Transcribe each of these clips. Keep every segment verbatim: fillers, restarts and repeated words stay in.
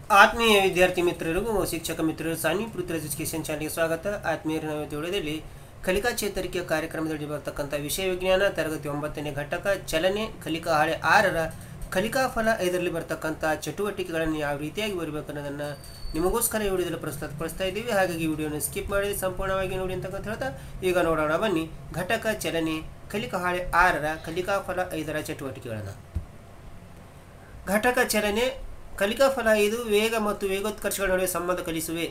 ಆತ್ಮೀಯ ವಿದ್ಯಾರ್ಥಿ ಮಿತ್ರರಿಗೂ ಶಿಕ್ಷಕ ಮಿತ್ರರು ಸಾನಿ ಪೃಥ್ವಿರಾಜ್ ಎಜುಕೇಷನ್ ಚಾನಲ್ಗೆ ಸ್ವಾಗತ. ಆತ್ಮೀಯರ ವಿಡಿಯೋದಲ್ಲಿ ಕಲಿಕಾ ಚೇತರಿಕೆ ಕಾರ್ಯಕ್ರಮದಲ್ಲಿ ಬರ್ತಕ್ಕಂಥ ವಿಷಯ ವಿಜ್ಞಾನ ತರಗತಿ ಒಂಬತ್ತನೇ ಘಟಕ ಚಲನೆ ಕಲಿಕಾ ಹಾಳೆ ಆರರ ಕಲಿಕಾ ಫಲ ಐದರಲ್ಲಿ ಬರ್ತಕ್ಕಂಥ ಚಟುವಟಿಕೆಗಳನ್ನು ಯಾವ ರೀತಿಯಾಗಿ ಬರಬೇಕು ಅನ್ನೋದನ್ನು ನಿಮಗೋಸ್ಕರ ಈ ವಿಡಿಯೋದಲ್ಲಿ ಪ್ರಸ್ತುತಪಡಿಸ್ತಾ ಇದ್ದೀವಿ. ಹಾಗಾಗಿ ಈ ವಿಡಿಯೋನ ಸ್ಕಿಪ್ ಮಾಡಿ ಸಂಪೂರ್ಣವಾಗಿ ನೋಡಿ ಅಂತಕ್ಕಂತ ಹೇಳ್ತಾ ಈಗ ನೋಡೋಣ ಬನ್ನಿ ಘಟಕ ಚಲನೆ ಕಲಿಕಾ ಹಾಳೆ ಆರರ ಕಲಿಕಾ ಫಲ ಐದರ ಚಟುವಟಿಕೆಗಳನ್ನು. ಘಟಕ ಚಲನೆ ಕಲಿಕಾ ಫಲ ಐದು ವೇಗ ಮತ್ತು ವೇಗೋತ್ಕರ್ಷಗಳ ನಡುವೆ ಸಂಬಂಧ ಕಲಿಸುವೆ.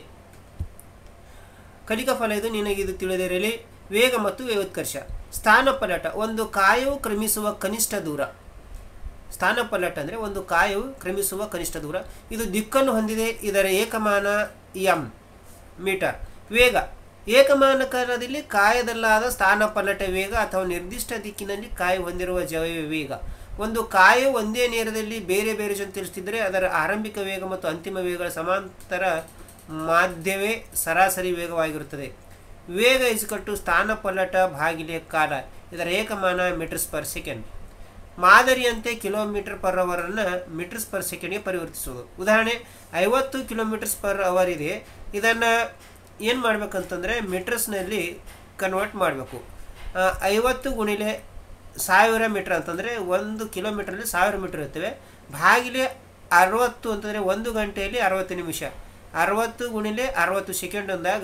ಕಲಿಕಾ ಫಲ ಐದು ನಿನಗೆ ಇದು ತಿಳಿದಿರಲಿ. ವೇಗ ಮತ್ತು ವೇಗೋತ್ಕರ್ಷ. ಸ್ಥಾನಪಲ್ಲಟ ಒಂದು ಕಾಯವು ಕ್ರಮಿಸುವ ಕನಿಷ್ಠ ದೂರ. ಸ್ಥಾನಪಲ್ಲಟ ಅಂದರೆ ಒಂದು ಕಾಯವು ಕ್ರಮಿಸುವ ಕನಿಷ್ಠ ದೂರ. ಇದು ದಿಕ್ಕನ್ನು ಹೊಂದಿದೆ. ಇದರ ಏಕಮಾನ ಎಂ ಮೀಟರ್. ವೇಗ ಏಕಮಾನಕಾರದಲ್ಲಿ ಕಾಯದಲ್ಲಾದ ಸ್ಥಾನಪಲ್ಲಟ ವೇಗ ಅಥವಾ ನಿರ್ದಿಷ್ಟ ದಿಕ್ಕಿನಲ್ಲಿ ಕಾಯ ಹೊಂದಿರುವ ಜವಯ ವೇಗ. ಒಂದು ಕಾಯು ಒಂದೇ ನೇರದಲ್ಲಿ ಬೇರೆ ಬೇರೆ ಜೊತೆ ತಿಳಿಸ್ತಿದ್ದರೆ ಅದರ ಆರಂಭಿಕ ವೇಗ ಮತ್ತು ಅಂತಿಮ ವೇಗಗಳ ಸಮಾಂತರ ಮಾಧ್ಯವೇ ಸರಾಸರಿ ವೇಗವಾಗಿರುತ್ತದೆ. ವೇಗ ಇಸ್ಕಟ್ಟು ಸ್ಥಾನಪಲ್ಲಟ ಭಾಗಿಲೆ ಕಾಲ. ಇದರ ಏಕಮಾನ ಮೀಟರ್ಸ್ ಪರ್ ಸೆಕೆಂಡ್. ಮಾದರಿಯಂತೆ ಕಿಲೋಮೀಟರ್ ಪರ್ ಅವರನ್ನು ಮೀಟರ್ಸ್ ಪರ್ ಸೆಕೆಂಡ್ಗೆ ಪರಿವರ್ತಿಸುವುದು. ಉದಾಹರಣೆ ಐವತ್ತು ಕಿಲೋಮೀಟರ್ಸ್ ಪರ್ ಅವರ್ ಇದೆ. ಇದನ್ನು ಏನು ಮಾಡಬೇಕಂತಂದರೆ ಮೀಟರ್ಸ್ನಲ್ಲಿ ಕನ್ವರ್ಟ್ ಮಾಡಬೇಕು. ಐವತ್ತು ಗುಣಿಲೆ ಸಾವಿರ ಮೀಟ್ರ್ ಅಂತಂದರೆ ಒಂದು ಕಿಲೋಮೀಟ್ರಲ್ಲಿ ಸಾವಿರ ಮೀಟ್ರ್ ಇರ್ತವೆ. ಭಾಗಿಲೆ ಅರವತ್ತು ಅಂತಂದರೆ ಒಂದು ಗಂಟೆಯಲ್ಲಿ ಅರವತ್ತು ನಿಮಿಷ. ಅರವತ್ತು ಗುಣಿಲೆ ಅರವತ್ತು ಸೆಕೆಂಡ್ ಅಂದಾಗ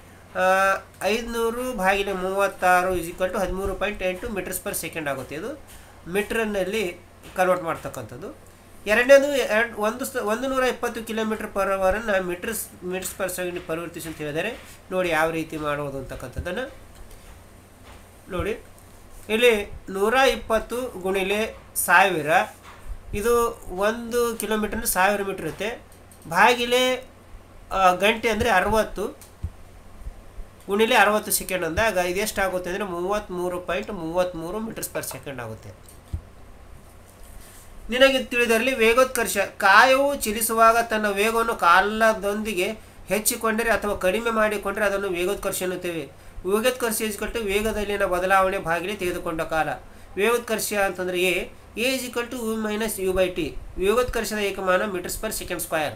ಐದುನೂರು ಭಾಗಿಲೆ ಮೂವತ್ತಾರು ಇಸ್ ಈಕ್ವಲ್ ಟು ಹದಿಮೂರು ಪಾಯಿಂಟ್ ಎಂಟು ಮೀಟರ್ಸ್ ಪರ್ ಸೆಕೆಂಡ್ ಆಗುತ್ತೆ. ಇದು ಮೀಟ್ರನ್ನಲ್ಲಿ ಕನ್ವರ್ಟ್ ಮಾಡ್ತಕ್ಕಂಥದ್ದು. ಎರಡನೇದು ಎರಡು ಒಂದು ಒಂದು ನೂರ ಇಪ್ಪತ್ತು ಕಿಲೋಮೀಟರ್ ಪರ್ ಅವರನ್ನು ಮೀಟರ್ಸ್ ಮೀಟರ್ಸ್ ಪರ್ ಸೆಕೆಂಡ್ ಪರಿವರ್ತಿಸಿ ಅಂತ ಹೇಳಿದರೆ ನೋಡಿ ಯಾವ ರೀತಿ ಮಾಡೋದು ಅಂತಕ್ಕಂಥದ್ದನ್ನು ನೋಡಿ. ಇಲ್ಲಿ ನೂರ ಇಪ್ಪತ್ತು ಗುಣಿಲೆ ಸಾವಿರ, ಇದು ಒಂದು ಕಿಲೋಮೀಟ್ರ್ ಸಾವಿರ ಮೀಟ್ರ್ ಇರುತ್ತೆ. ಭಾಗಿಲೆ ಗಂಟೆ ಅಂದರೆ ಅರವತ್ತು ಗುಣಿಲೆ ಅರವತ್ತು ಸೆಕೆಂಡ್ ಅಂದಾಗ ಇದೆಷ್ಟಾಗುತ್ತೆ ಅಂದರೆ ಮೂವತ್ತ್ಮೂರು ಪಾಯಿಂಟ್ ಮೂವತ್ತ್ಮೂರು ಮೀಟರ್ಸ್ ಪರ್ ಸೆಕೆಂಡ್ ಆಗುತ್ತೆ. ನಿನಗೆ ತಿಳಿದಿರಲಿ ವೇಗೋತ್ಕರ್ಷ ಕಾಯವು ಚಲಿಸುವಾಗ ತನ್ನ ವೇಗವನ್ನು ಕಾಲದೊಂದಿಗೆ ಹೆಚ್ಚಿಕೊಂಡರೆ ಅಥವಾ ಕಡಿಮೆ ಮಾಡಿಕೊಂಡರೆ ಅದನ್ನು ವೇಗೋತ್ಕರ್ಷ ಎನ್ನುತ್ತೇವೆ. ವೇಗೋತ್ಕರ್ಷ ಇಸ್ಕಟ್ಟು ವೇಗದಲ್ಲಿನ ಬದಲಾವಣೆ ಭಾಗಿಲೆ ತೆಗೆದುಕೊಂಡ ಕಾಲ. ವೇಗೋತ್ಕರ್ಷ ಅಂತಂದರೆ A A is equal to U minus U by T. ವೇಗೋತ್ಕರ್ಷದ ಏಕಮಾನ ಮೀಟರ್ಸ್ ಪರ್ ಸೆಕೆಂಡ್ ಸ್ಕ್ವಯರ್.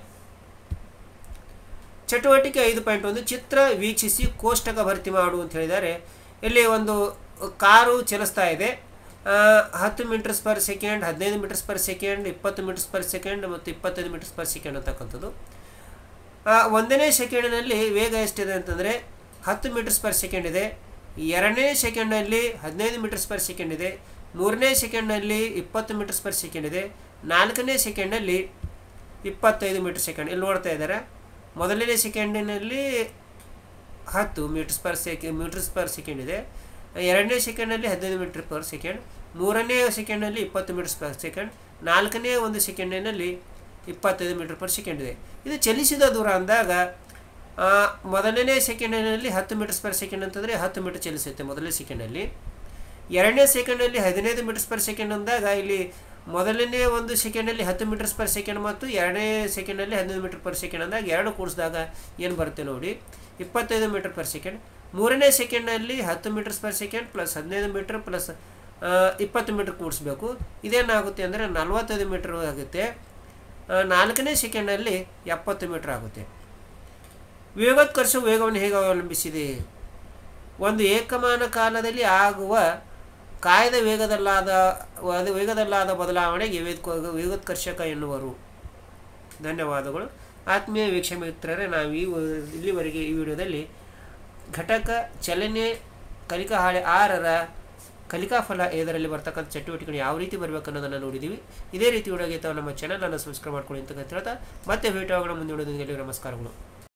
ಚಟುವಟಿಕೆ ಐದು ಪಾಯಿಂಟ್ ಒಂದು ಚಿತ್ರ ವೀಕ್ಷಿಸಿ ಕೋಷ್ಟಕ ಭರ್ತಿ ಮಾಡು ಅಂತ ಹೇಳಿದ್ದಾರೆ. ಇಲ್ಲಿ ಒಂದು ಕಾರು ಚಲಿಸ್ತಾ ಇದೆ. ಹತ್ತು ಮೀಟರ್ಸ್ ಪರ್ ಸೆಕೆಂಡ್, ಹದಿನೈದು ಮೀಟರ್ಸ್ ಪರ್ ಸೆಕೆಂಡ್, ಇಪ್ಪತ್ತು ಮೀಟರ್ಸ್ ಪರ್ ಸೆಕೆಂಡ್ ಮತ್ತು ಇಪ್ಪತ್ತೈದು ಮೀಟರ್ಸ್ ಪರ್ ಸೆಕೆಂಡ್ ಅಂತಕ್ಕಂಥದ್ದು. ಒಂದನೇ ಸೆಕೆಂಡಿನಲ್ಲಿ ವೇಗ ಎಷ್ಟಿದೆ ಅಂತಂದರೆ ಹತ್ತು ಮೀಟರ್ಸ್ ಪರ್ ಸೆಕೆಂಡ್ ಇದೆ. ಎರಡನೇ ಸೆಕೆಂಡ್ನಲ್ಲಿ ಹದಿನೈದು ಮೀಟರ್ಸ್ ಪರ್ ಸೆಕೆಂಡ್ ಇದೆ. ಮೂರನೇ ಸೆಕೆಂಡ್ನಲ್ಲಿ ಇಪ್ಪತ್ತು ಮೀಟರ್ಸ್ ಪರ್ ಸೆಕೆಂಡ್ ಇದೆ. ನಾಲ್ಕನೇ ಸೆಕೆಂಡಲ್ಲಿ ಇಪ್ಪತ್ತೈದು ಮೀಟರ್ ಸೆಕೆಂಡ್. ಇಲ್ಲಿ ನೋಡ್ತಾ ಇದ್ದಾರೆ. ಮೊದಲನೇ ಸೆಕೆಂಡಿನಲ್ಲಿ ಹತ್ತು metres per sec metres per second ಇದೆ. ಎರಡನೇ ಸೆಕೆಂಡಲ್ಲಿ ಹದಿನೈದು ಮೀಟರ್ ಪರ್ ಸೆಕೆಂಡ್. ಮೂರನೇ ಸೆಕೆಂಡ್ನಲ್ಲಿ ಇಪ್ಪತ್ತು ಮೀಟರ್ಸ್ ಪರ್ ಸೆಕೆಂಡ್. ನಾಲ್ಕನೇ ಒಂದು ಸೆಕೆಂಡಿನಲ್ಲಿ ಇಪ್ಪತ್ತೈದು ಮೀಟರ್ ಪರ್ ಸೆಕೆಂಡ್ ಇದೆ. ಇದು ಚಲಿಸಿದ ದೂರ ಅಂದಾಗ ಮೊದಲನೇ ಸೆಕೆಂಡಿನಲ್ಲಿ ಹತ್ತು ಮೀಟರ್ಸ್ ಪರ್ ಸೆಕೆಂಡ್ ಅಂತಂದರೆ ಹತ್ತು ಮೀಟರ್ ಚಲಿಸುತ್ತೆ ಮೊದಲನೇ ಸೆಕೆಂಡಲ್ಲಿ. ಎರಡನೇ ಸೆಕೆಂಡಲ್ಲಿ ಹದಿನೈದು ಮೀಟರ್ಸ್ ಪರ್ ಸೆಕೆಂಡ್ ಅಂದಾಗ ಇಲ್ಲಿ ಮೊದಲನೇ ಒಂದು ಸೆಕೆಂಡಲ್ಲಿ ಹತ್ತು ಮೀಟರ್ಸ್ ಪರ್ ಸೆಕೆಂಡ್ ಮತ್ತು ಎರಡನೇ ಸೆಕೆಂಡಲ್ಲಿ ಹದಿನೈದು ಮೀಟರ್ ಪರ್ ಸೆಕೆಂಡ್ ಅಂದಾಗ ಎರಡು ಕೂಡಿಸಿದಾಗ ಏನು ಬರುತ್ತೆ ನೋಡಿ ಇಪ್ಪತ್ತೈದು ಮೀಟರ್ ಪರ್ ಸೆಕೆಂಡ್. ಮೂರನೇ ಸೆಕೆಂಡ್ನಲ್ಲಿ ಹತ್ತು ಮೀಟರ್ಸ್ ಪರ್ ಸೆಕೆಂಡ್ ಪ್ಲಸ್ ಹದಿನೈದು ಮೀಟರ್ ಪ್ಲಸ್ ಇಪ್ಪತ್ತು ಮೀಟರ್ ಕೂಡಿಸ್ಬೇಕು. ಇದೇನಾಗುತ್ತೆ ಅಂದರೆ ನಲ್ವತ್ತೈದು ಮೀಟರ್ ಆಗುತ್ತೆ. ನಾಲ್ಕನೇ ಸೆಕೆಂಡಲ್ಲಿ ಎಪ್ಪತ್ತು ಮೀಟರ್ ಆಗುತ್ತೆ. ವೇಗೋತ್ಕರ್ಷ ವೇಗವನ್ನು ಹೇಗೆ ಅವಲಂಬಿಸಿದೆ? ಒಂದು ಏಕಮಾನ ಕಾಲದಲ್ಲಿ ಆಗುವ ಕಾಯದ ವೇಗದಲ್ಲಾದ ವೇಗದಲ್ಲಾದ ಬದಲಾವಣೆಗೆ ವೇಗೋತ್ಕರ್ಷಕ ಎನ್ನುವರು. ಧನ್ಯವಾದಗಳು ಆತ್ಮೀಯ ವೀಕ್ಷಕ ಮಿತ್ರರೇ. ನಾವು ಈ ಇಲ್ಲಿವರೆಗೆ ಈ ವಿಡಿಯೋದಲ್ಲಿ ಘಟಕ ಚಲನೆ ಕಲಿಕಾ ಹಾಳೆ ಆರರ ಕಲಿಕಾ ಫಲ ಐದರಲ್ಲಿ ಬರ್ತಕ್ಕಂಥ ಚಟುವಟಿಕೆಗಳು ಯಾವ ರೀತಿ ಬರಬೇಕು ಅನ್ನೋದನ್ನು ನೋಡಿದ್ದೀವಿ. ಇದೇ ರೀತಿ ವಿಡಿಯೋಗೆ ತಾವು ನಮ್ಮ ಚಾನಲನ್ನು ಸಬ್ಸ್ಕ್ರೈಬ್ ಮಾಡ್ಕೊಳ್ಳಿ ಅಂತ ಹೇಳ್ತಾ ಮತ್ತೆ ಭೇಟಿಯಾಗೋಣ ಮುಂದೆ ವಿಡಿಯೋದಲ್ಲಿ. ನಮಸ್ಕಾರಗಳು.